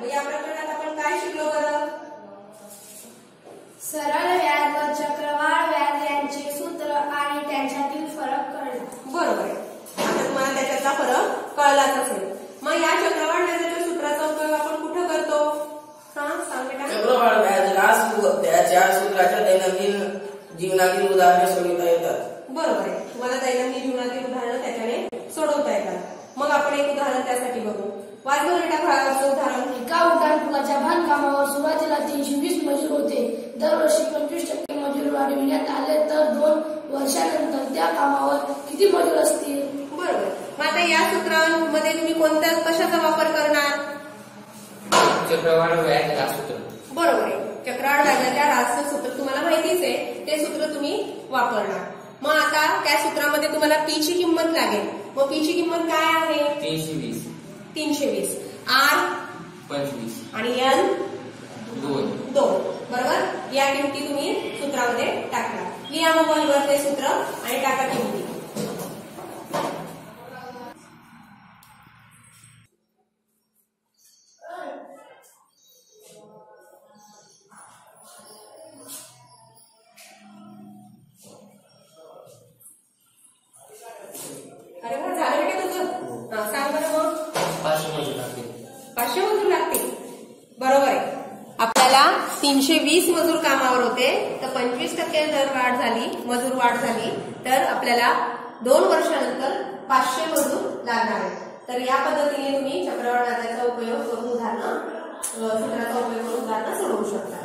मग या प्रकरणात आपण काय शिकलो बरं? सरळ व्याज व चक्रवाढ व्याज यांचे सूत्र आणि त्यांच्यातील फरक कळला. बरोबर आहे. आता तुम्हाला त्याच्यातला फरक कळलाच असेल. मग या चक्रवाढ व्याजाच्या सूत्राचा उपयोग आपण कुठं करतो? हा सांग बेटा. चक्रवाढ व्याजाला त्याच्या सूत्राच्या दैनंदिन जीवनातील उदाहरणे सोडवता येतात. बरोबर आहे. तुम्हाला दैनंदिन जीवनातील उदाहरणं त्याच्याने सोडवता येतात. मग आपण एक उदाहरण त्यासाठी बघू. वाचलो बेटा भागाचं उदाहरण. एका उड्डाणपुलाच्या बांधकामावर सुरुवातीला 320 मजूर होते. दरवर्षी 25% मजूर वाढविण्यात आले तर 2 वर्षानंतर त्या कामावर किती मजूर असतील? बरोबर. मग आता या सूत्रांमध्ये तुम्ही कोणत्या कशाचा वापर करणार? चक्रवाढ व्याजाला सूत्र. बरोबर आहे. चक्रवाढ व्याजाच्या रासचं सूत्र तुम्हाला माहितीच आहे. ते सूत्र तुम्ही वापरणार. मग आता त्या सूत्रामध्ये तुम्हाला पी ची किंमत लागेल. मग पी ची किंमत काय आहे? 320. 320. आर 25 आणि एन 2. बरोबर. या किमती तुम्ही सूत्रामध्ये टाकला. लिहा मोबाईलवर ते सूत्र आणि टाका किमती. अरे वा, झालं बेटा तुझं? सांग बरं मग. 500 मजूर लागतील. 500 मजूर लागतील. बरोबर आहे. आपल्याला 320 मजूर कामावर होते तर 25% जर वाढ झाली, मजूर वाढ झाली तर आपल्याला 2 वर्षानंतर 500 मजूर लागणार आहे. तर या पद्धतीने तुम्ही चक्रवाढ व्याजाचा उपयोग करून सूत्राचा उपयोग करून उदाहरणं सोडवू शकता.